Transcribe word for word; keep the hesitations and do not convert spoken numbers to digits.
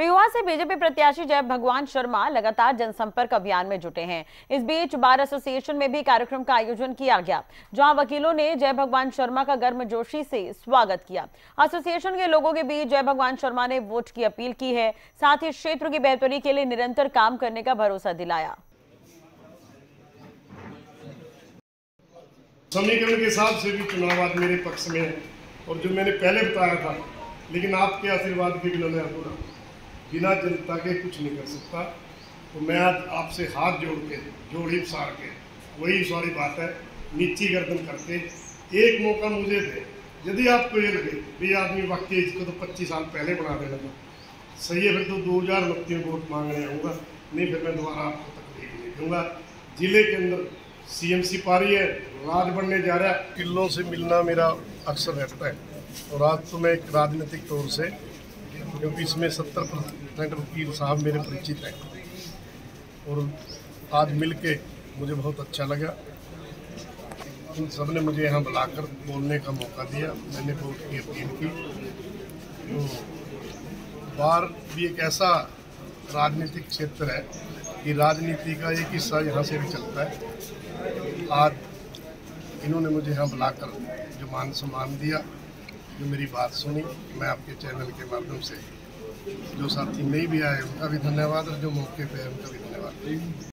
पेहुआ से बीजेपी प्रत्याशी जय भगवान शर्मा लगातार जनसंपर्क अभियान में जुटे हैं। इस बीच बार एसोसिएशन में भी कार्यक्रम का आयोजन किया गया, जहां वकीलों ने जय भगवान शर्मा का गर्मजोशी से स्वागत किया। एसोसिएशन के लोगों के बीच जय भगवान शर्मा ने वोट की अपील की है, साथ ही क्षेत्र की बेहतरी के लिए निरंतर काम करने का भरोसा दिलाया। समीकरण के हिसाब से भी चुनाव आज मेरे पक्ष में है और जो मैंने पहले बताया था, लेकिन आपके आशीर्वाद के बिना मैं पूरा बिना जनता के कुछ नहीं कर सकता। तो मैं आज आपसे हाथ जोड़ के जोड़ी सार के वही सारी बात है, नीची गर्दन करके एक मौका मुझे दे। यदि आपको ये लगे भी आदमी वाकई इसको तो पच्चीस साल पहले बना देना था, सही है, फिर तो दो हज़ार उनतीस में वोट मांगने आऊँगा, नहीं फिर मैं दोबारा आपको तकलीफ नहीं दूँगा। जिले के अंदर सीएमसी पारी है, राज बनने जा रहा है, किलों से मिलना मेरा अक्सर रहता है। और आज तो मैं एक राजनीतिक तौर से, क्योंकि इसमें सत्तर परसेंट वकील साहब मेरे परिचित हैं, और आज मिल के मुझे बहुत अच्छा लगा। इन सब ने मुझे यहाँ बुलाकर बोलने का मौका दिया, मैंने वोट की अपील की। तो बार भी एक ऐसा राजनीतिक क्षेत्र है कि राजनीति का एक हिस्सा यहाँ से भी चलता है। आज इन्होंने मुझे यहाँ बुलाकर जो मान सम्मान दिया, जो मेरी बात सुनी, मैं आपके चैनल के माध्यम से जो साथी नहीं भी आए उनका भी धन्यवाद, और जो मौके पे है उनका भी धन्यवाद।